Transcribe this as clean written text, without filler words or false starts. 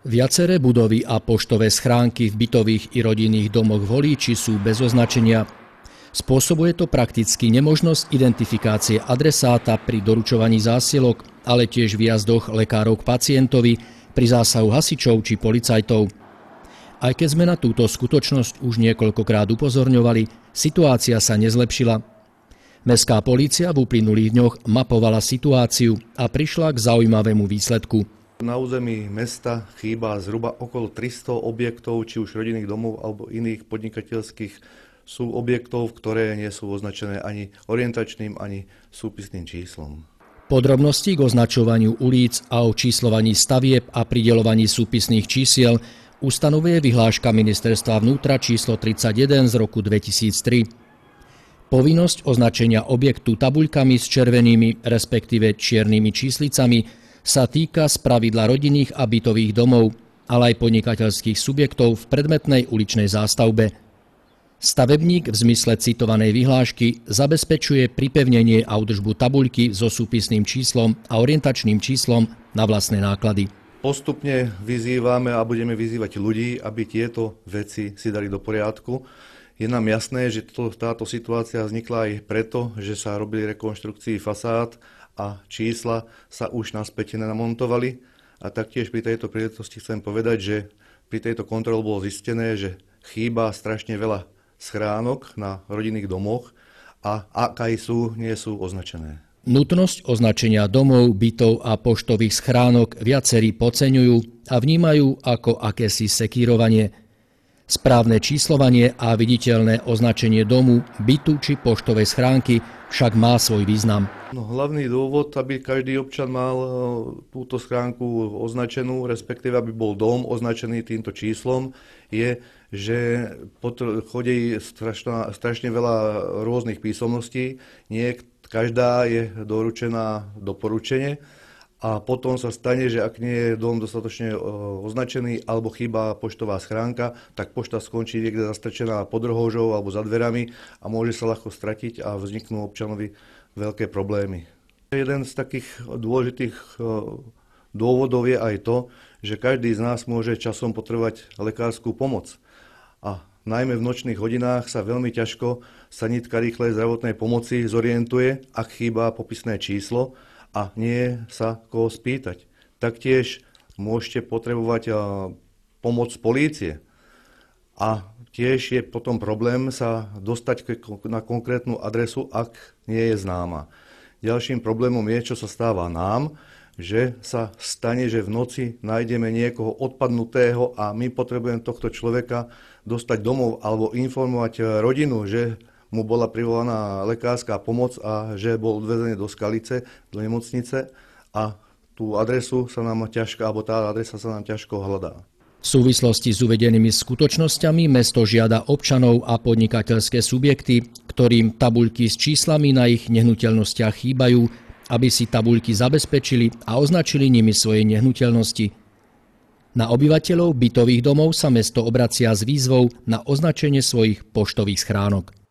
Viaceré budovy a poštové schránky v bytových i rodinných domoch v Holíči sú bez označenia. Spôsobuje to prakticky nemožnosť identifikácie adresáta pri doručovaní zásielok, ale tiež v jazdoch lekárov k pacientovi, pri zásahu hasičov či policajtov. Aj keď sme na túto skutočnosť už niekoľkokrát upozorňovali, situácia sa nezlepšila. Mestská polícia v uplynulých dňoch mapovala situáciu a prišla k zaujímavému výsledku. Na území mesta chýba zhruba okolo 300 objektov, či už rodinných domov alebo iných podnikateľských objektov, ktoré nie sú označené ani orientačným, ani súpisným číslom. Podrobnosti k označovaniu ulic a o číslovaní stavieb a prideľovaní súpisných čísiel ustanovuje vyhláška Ministerstva vnútra číslo 31 z roku 2003. Povinnosť označenia objektu tabuľkami s červenými, respektíve čiernymi číslicami sa týka spravidla rodinných a bytových domov, ale aj podnikateľských subjektov v predmetnej uličnej zástavbe. Stavebník v zmysle citovanej vyhlášky zabezpečuje pripevnenie a údržbu tabuľky so súpisným číslom a orientačným číslom na vlastné náklady. Postupne vyzývame a budeme vyzývať ľudí, aby tieto veci si dali do poriadku. Je nám jasné, že táto situácia vznikla aj preto, že sa robili rekonštrukcie fasád a čísla sa už naspäť nenamontovali. A taktiež pri tejto príležitosti chcem povedať, že pri tejto kontrole bolo zistené, že chýba strašne veľa schránok na rodinných domoch a ak aj sú, nie sú označené. Nutnosť označenia domov, bytov a poštových schránok viacerí podceňujú a vnímajú ako akési sekírovanie. Správne číslovanie a viditeľné označenie domu, bytu či poštovej schránky však má svoj význam. Hlavný dôvod, aby každý občan mal túto schránku označenú, respektíve aby bol dom označený týmto číslom, je, že chodí strašne veľa rôznych písomností. Nie každá je doručená doporučenie. A potom sa stane, že ak nie je dom dostatočne označený alebo chýba poštová schránka, tak pošta skončí niekde zastrčená pod rohožou alebo za dverami a môže sa ľahko stratiť a vzniknú občanovi veľké problémy. Jeden z takých dôležitých dôvodov je aj to, že každý z nás môže časom potrebovať lekárskú pomoc. A najmä v nočných hodinách sa veľmi ťažko sanitka rýchlej zdravotnej pomoci zorientuje, ak chýba popisné číslo a nie sa koho spýtať. Taktiež môžete potrebovať pomoc polície. A tiež je potom problém sa dostať na konkrétnu adresu, ak nie je známa. Ďalším problémom je, čo sa stáva nám, že sa stane, že v noci nájdeme niekoho odpadnutého a my potrebujeme tohto človeka dostať domov alebo informovať rodinu, že mu bola privolaná lekárska pomoc a že bol odvezený do Skalice, do nemocnice a tú adresu sa nám ťažko, alebo tá adresa sa nám ťažko hľadá. V súvislosti s uvedenými skutočnosťami mesto žiada občanov a podnikateľské subjekty, ktorým tabuľky s číslami na ich nehnuteľnostiach chýbajú, aby si tabuľky zabezpečili a označili nimi svoje nehnuteľnosti. Na obyvateľov bytových domov sa mesto obracia s výzvou na označenie svojich poštových schránok.